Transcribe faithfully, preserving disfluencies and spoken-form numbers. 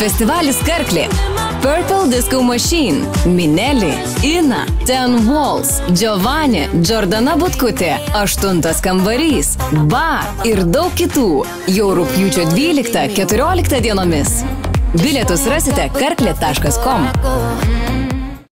Festivalis Karklė. Purple Disco Machine, Minelli, Ina, Ten Walls, Giovanni, Jordana Butkutė, Aštuntas kambarys, Ba ir daug kitų. Jau rugpjūčio dvyliktą keturioliktą dienomis. Bilietus rasite karklė taškas com.